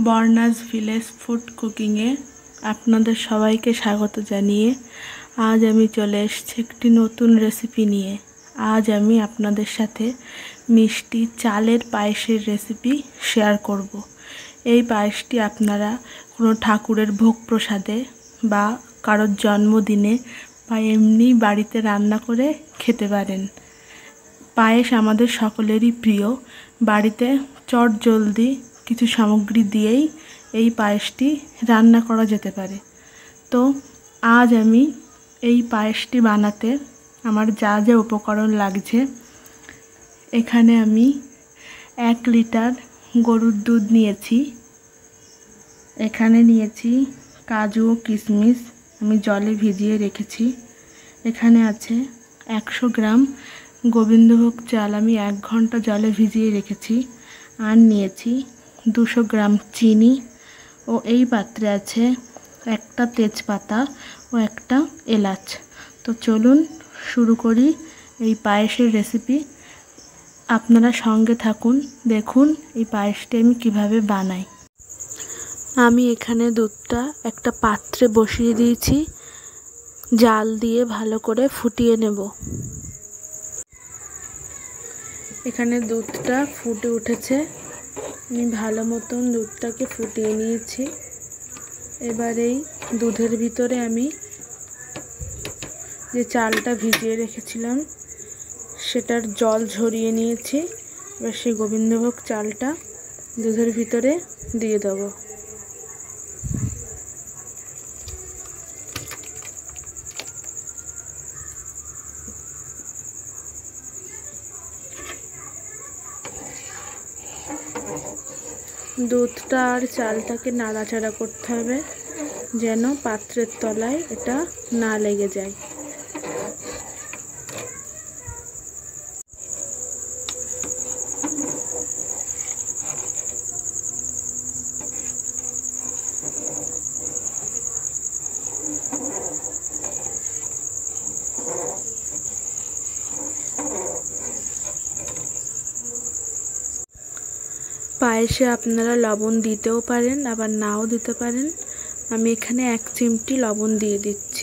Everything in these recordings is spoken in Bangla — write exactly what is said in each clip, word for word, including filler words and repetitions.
বর্ণাস ভিলেজ ফুড কুকিংয়ে আপনাদের সবাইকে স্বাগত জানিয়ে আজ আমি চলে এসেছি একটি নতুন রেসিপি নিয়ে। আজ আমি আপনাদের সাথে মিষ্টি চালের পায়েসের রেসিপি শেয়ার করব। এই পায়েসটি আপনারা কোনো ঠাকুরের ভোগ প্রসাদে বা কারোর জন্মদিনে বা এমনি বাড়িতে রান্না করে খেতে পারেন। পায়েস আমাদের সকলেরই প্রিয়। বাড়িতে চটজলদি কিছু সামগ্রী দিয়েই এই পায়েসটি রান্না করা যেতে পারে। তো আজ আমি এই পায়েসটি বানাতে আমার যা যা উপকরণ লাগছে, এখানে আমি এক লিটার গরুর দুধ নিয়েছি। এখানে নিয়েছি কাজু ও কিশমিশ, আমি জলে ভিজিয়ে রেখেছি। এখানে আছে একশো গ্রাম গোবিন্দভোগ চাল, আমি এক ঘন্টা জলে ভিজিয়ে রেখেছি। আর নিয়েছি দুশো গ্রাম চিনি ও এই পাত্রে আছে একটা তেজপাতা ও একটা এলাচ। তো চলুন শুরু করি এই পায়েসের রেসিপি। আপনারা সঙ্গে থাকুন, দেখুন এই পায়েসটি আমি কিভাবে বানাই। আমি এখানে দুধটা একটা পাত্রে বসিয়ে দিয়েছি, জাল দিয়ে ভালো করে ফুটিয়ে নেব। এখানে দুধটা ফুটে উঠেছে, আমি ভালো মতন দুধটাকে ফুটিয়ে নিয়েছি। এবার এই দুধের ভিতরে আমি যে চালটা ভিজিয়ে রেখেছিলাম সেটার জল ঝরিয়ে নিয়েছি। এবার সেই গোবিন্দভোগ চালটা দুধের ভিতরে দিয়ে দেবো। দুধটা আর চালটাকে নাড়াচাড়া করতে হবে যেন পাত্রের তলায় এটা না লেগে যায়। পায়েসে আপনারা লবণ দিতেও পারেন, আবার নাও দিতে পারেন। আমি এখানে এক চিমটি লবণ দিয়ে দিচ্ছি।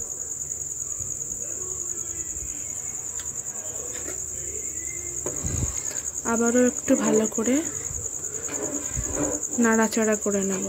আবারও একটু ভালো করে নাড়াচাড়া করে নেব।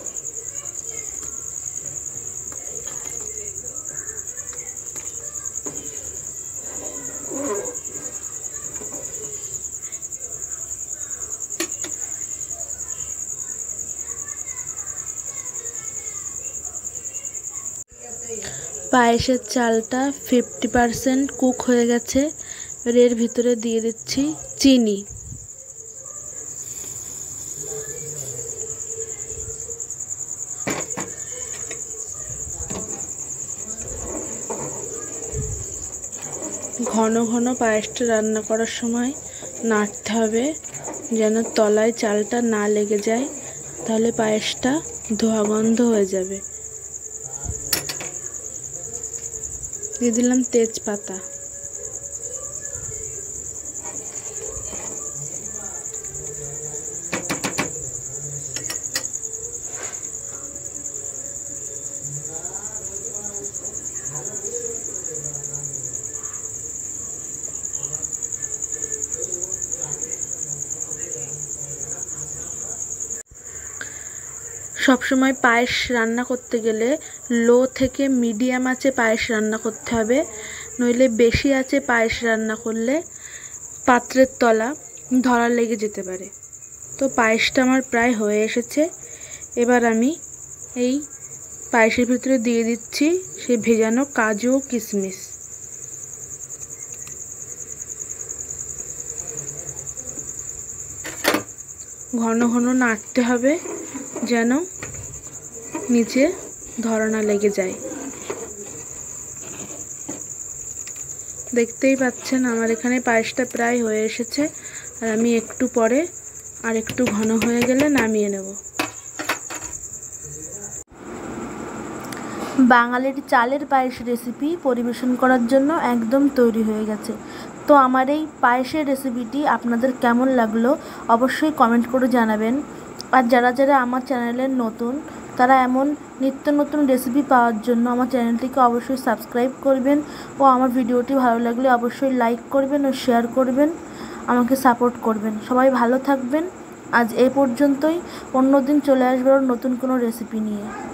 পায়েসের চালটা ফিফটি পারসেন্ট কুক হয়ে গেছে। এবার এর ভিতরে দিয়ে দিচ্ছি চিনি। ঘন ঘন পায়েসটা রান্না করার সময় নাড়তে হবে যেন তলায় চালটা না লেগে যায়, তাহলে পায়েসটা ধোয়া গন্ধ হয়ে যাবে। দিয়ে দিলাম তেজপাতা। সবসময় পায়েস রান্না করতে গেলে লো থেকে মিডিয়াম আঁচে পায়েস রান্না করতে হবে, নইলে বেশি আঁচে পায়েস রান্না করলে পাত্রের তলা ধরা লেগে যেতে পারে। তো পায়েসটা আমার প্রায় হয়ে এসেছে। এবার আমি এই পায়েসের ভিতরে দিয়ে দিচ্ছি সেই ভেজানো কাজু ও কিশমিশ। ঘন ঘন নাড়তে হবে যেন নিচে ধরা না লেগে যায়। দেখতেই পাচ্ছেন আমার এখানে পায়েসটা প্রায় হয়ে এসেছে। আর আমি একটু পরে আর একটু ঘন হয়ে গেলে নামিয়ে নেব। বাঙালির চালের পায়েস রেসিপি পরিবেশন করার জন্য একদম তৈরি হয়ে গেছে। তো আমার এই পায়েসের রেসিপিটি আপনাদের কেমন লাগলো অবশ্যই কমেন্ট করে জানাবেন। আর যারা যারা আমার চ্যানেলের নতুন তারা এমন নিত্য নতুন রেসিপি পাওয়ার জন্য আমার চ্যানেলটিকে অবশ্যই সাবস্ক্রাইব করবেন ও আমার ভিডিওটি ভালো লাগলে অবশ্যই লাইক করবেন ও শেয়ার করবেন, আমাকে সাপোর্ট করবেন। সবাই ভালো থাকবেন। আজ এই পর্যন্তই, অন্যদিন চলে আসবো নতুন কোনো রেসিপি নিয়ে।